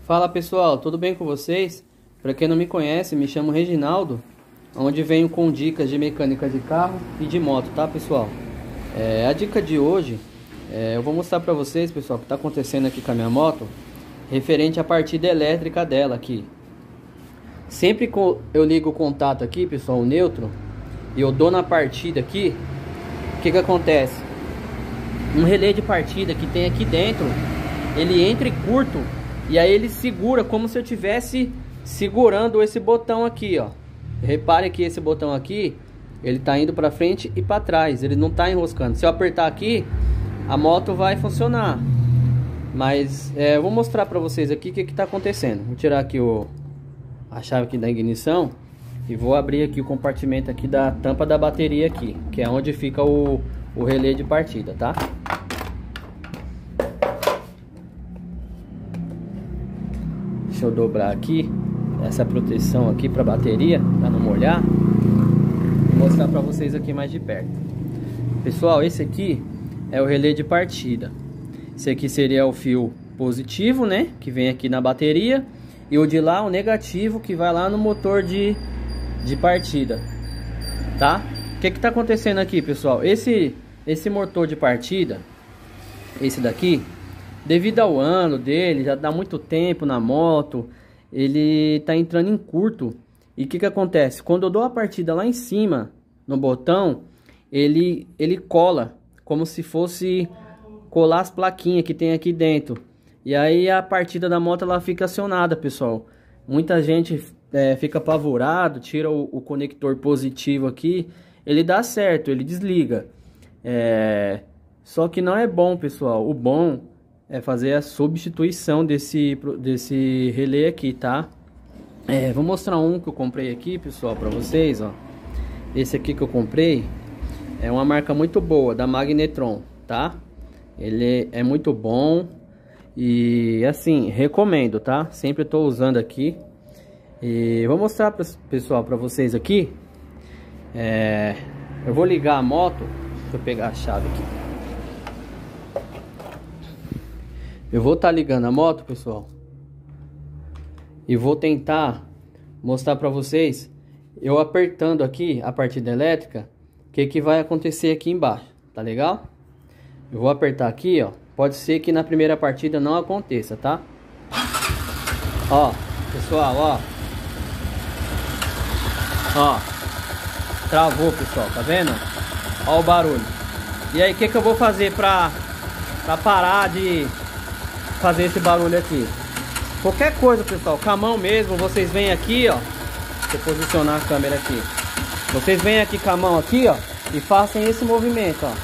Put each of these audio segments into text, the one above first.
Fala pessoal, tudo bem com vocês? Para quem não me conhece, me chamo Reginaldo, onde venho com dicas de mecânica de carro e de moto, tá pessoal? A dica de hoje, eu vou mostrar para vocês, pessoal, o que está acontecendo aqui com a minha moto, referente à partida elétrica dela aqui. Sempre que eu ligo o contato aqui, pessoal, o neutro, e eu dou na partida aqui, o que acontece? Um relé de partida que tem aqui dentro, ele entra e curto, e aí ele segura como se eu tivesse segurando esse botão aqui, ó. Repare que esse botão aqui, ele tá indo para frente e para trás, ele não tá enroscando. Se eu apertar aqui, a moto vai funcionar. Mas eu vou mostrar para vocês aqui o que tá acontecendo. Vou tirar aqui a chave aqui da ignição e vou abrir aqui o compartimento aqui da tampa da bateria aqui, que é onde fica o relé de partida, tá? Deixa eu dobrar aqui essa proteção aqui para bateria, para não molhar. Vou mostrar para vocês aqui mais de perto. Pessoal, esse aqui é o relé de partida. Esse aqui seria o fio positivo, né, que vem aqui na bateria, e o de lá o negativo, que vai lá no motor de partida, tá? O que tá acontecendo aqui, pessoal? Esse motor de partida, esse daqui, devido ao ano dele, já dá muito tempo na moto, ele tá entrando em curto. E o que acontece? Quando eu dou a partida lá em cima, no botão, ele cola, como se fosse colar as plaquinhas que tem aqui dentro. E aí a partida da moto ela fica acionada, pessoal. Muita gente fica apavorado, tira o conector positivo aqui, ele dá certo, ele desliga. Só que não é bom, pessoal. O bom é fazer a substituição desse relé aqui, tá? Vou mostrar um que eu comprei aqui, pessoal, para vocês, ó. Esse aqui que eu comprei é uma marca muito boa, da Magnetron, tá? Ele é muito bom e assim, recomendo, tá? Sempre estou usando aqui. E vou mostrar, pessoal, para vocês aqui. Eu vou ligar a moto. Deixa eu pegar a chave aqui. Eu vou estar ligando a moto, pessoal, e vou tentar mostrar para vocês, eu apertando aqui a partida elétrica, o que vai acontecer aqui embaixo, tá legal? Eu vou apertar aqui, ó, pode ser que na primeira partida não aconteça, tá? Ó, pessoal, ó, travou, pessoal, tá vendo? Ó o barulho. E aí, o que eu vou fazer pra parar de fazer esse barulho aqui? Qualquer coisa, pessoal, com a mão mesmo, vocês vêm aqui, ó. Deixa eu posicionar a câmera aqui. Vocês vêm aqui com a mão aqui, ó, e façam esse movimento, ó.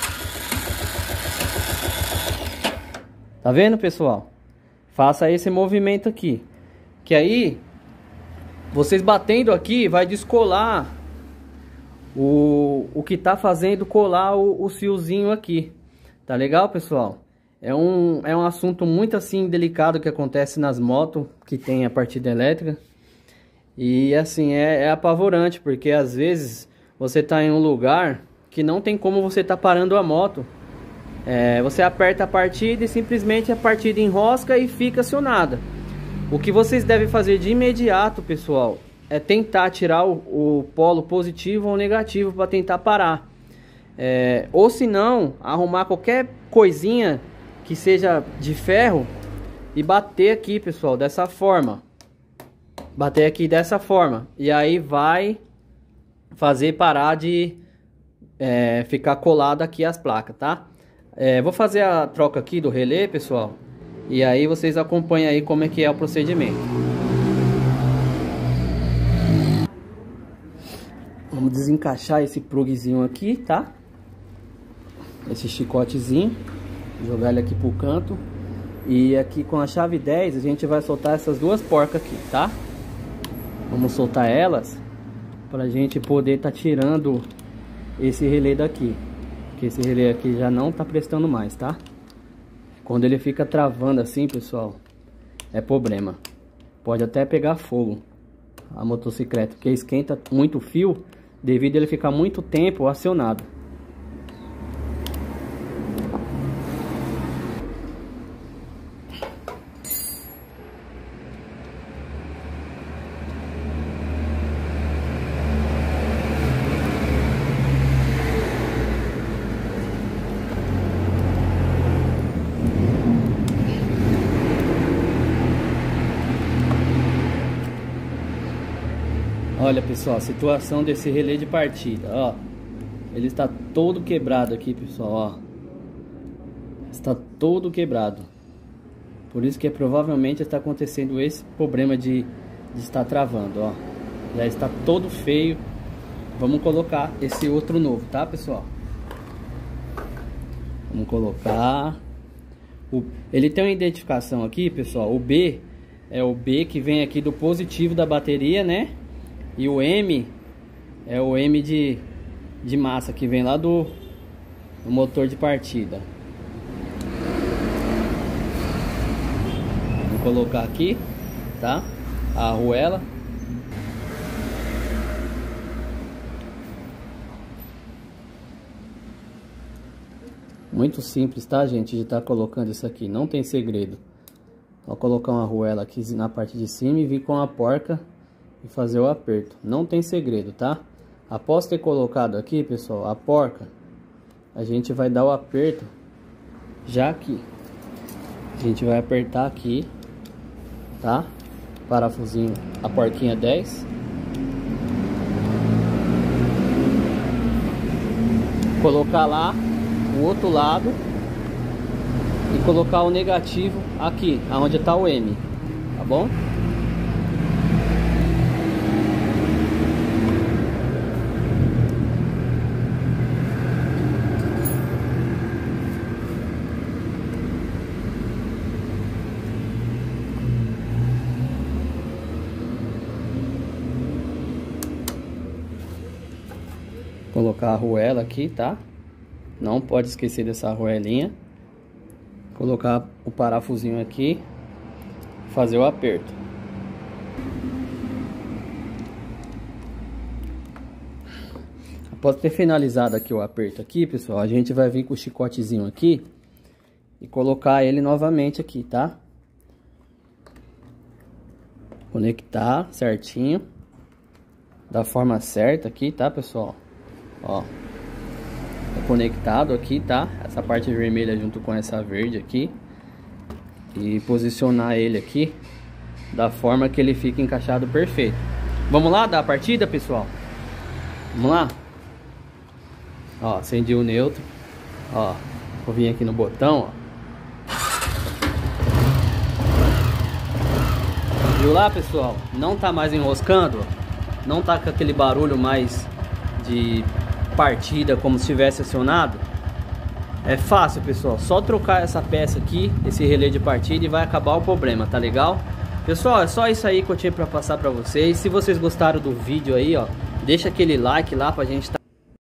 Tá vendo, pessoal? Faça esse movimento aqui, que aí vocês batendo aqui vai descolar o que tá fazendo colar o fiozinho aqui. Tá legal, pessoal? É um assunto muito assim delicado que acontece nas motos que tem a partida elétrica. E assim, é apavorante, porque às vezes você tá em um lugar que não tem como você tá parando a moto. Você aperta a partida e simplesmente a partida enrosca e fica acionada. O que vocês devem fazer de imediato, pessoal, é tentar tirar o polo positivo ou negativo para tentar parar. Ou se não, arrumar qualquer coisinha que seja de ferro e bater aqui, pessoal, dessa forma. Bater aqui dessa forma. E aí vai fazer parar de ficar colado aqui as placas, tá? Vou fazer a troca aqui do relé, pessoal. E aí vocês acompanham aí como é que é o procedimento. Vamos desencaixar esse plugzinho aqui, tá? Esse chicotezinho. Jogar ele aqui pro canto. E aqui com a chave 10 a gente vai soltar essas duas porcas aqui, tá? Vamos soltar elas pra gente poder tá tirando esse relé daqui. Porque esse relé aqui já não tá prestando mais, tá? Quando ele fica travando assim, pessoal, é problema. Pode até pegar fogo a motocicleta, porque esquenta muito o fio devido a ele ficar muito tempo acionado. Olha, pessoal, a situação desse relé de partida, ó. Ele está todo quebrado aqui, pessoal, ó. Está todo quebrado. Por isso que provavelmente está acontecendo esse problema de estar travando, ó. Já está todo feio. Vamos colocar esse outro novo, tá, pessoal? Vamos colocar. Ele tem uma identificação aqui, pessoal. O B é o B que vem aqui do positivo da bateria, né? E o M é o M de massa que vem lá do motor de partida. Vou colocar aqui, tá? A arruela. Muito simples, tá, gente? De estar colocando isso aqui, não tem segredo. Vou colocar uma arruela aqui na parte de cima e vir com a porca e fazer o aperto. Não tem segredo, tá? Após ter colocado aqui, pessoal, a porca, a gente vai dar o aperto já aqui. A gente vai apertar aqui, tá? Parafusinho, a porquinha 10. Colocar lá o outro lado e colocar o negativo aqui, aonde está o M, tá bom? Colocar a arruela aqui, tá? Não pode esquecer dessa arruelinha. Colocar o parafusinho aqui, fazer o aperto. Após ter finalizado aqui o aperto aqui, pessoal, a gente vai vir com o chicotezinho aqui e colocar ele novamente aqui, tá? Conectar certinho, da forma certa aqui, tá, pessoal? Ó, tá conectado aqui, tá? Essa parte vermelha junto com essa verde aqui. E posicionar ele aqui da forma que ele fica encaixado perfeito. Vamos lá dar a partida, pessoal? Vamos lá? Ó, acendi o neutro. Ó, vou vir aqui no botão, ó. Viu lá, pessoal? Não tá mais enroscando, ó. Não tá com aquele barulho mais de partida como se tivesse acionado. É fácil, pessoal, só trocar essa peça aqui, esse relé de partida, e vai acabar o problema, tá legal? Pessoal, é só isso aí que eu tinha pra passar pra vocês. Se vocês gostaram do vídeo aí, ó, deixa aquele like lá pra gente